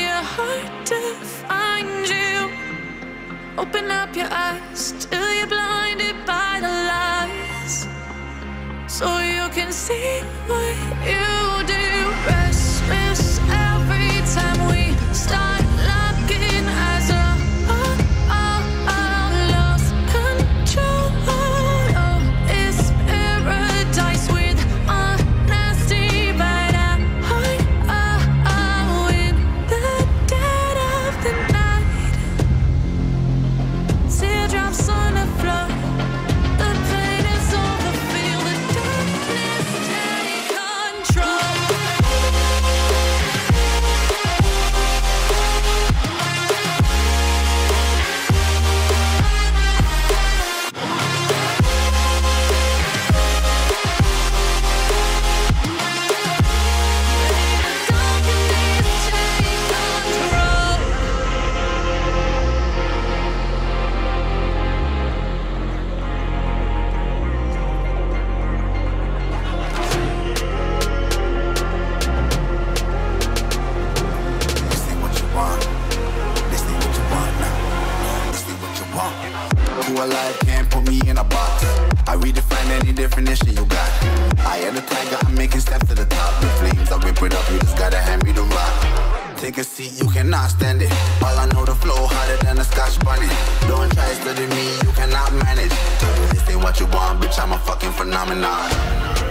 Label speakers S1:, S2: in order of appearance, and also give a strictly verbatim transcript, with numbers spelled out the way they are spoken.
S1: it hard to find you. Open up your eyes till you're blinded by the lies, so you can see what you do. Restless every time we start locking eyes. Oh, oh, oh, oh, lost control. Oh, it's paradise with honesty, but at heart, oh, oh, in the dead of the night. Teardrops on the floor. The pain is over. Feel the darkness take control.
S2: Who alive can't put me in a box. I redefine any definition you got. I am the tiger, I'm making steps to the top. The flames, I rip it up, you just gotta hand me the rock. Take a seat, you cannot stand it. All I know, the flow harder than a Scotch bonnet. Don't try studying me, you cannot manage. This ain't what you want, bitch, I'm a fucking phenomenon.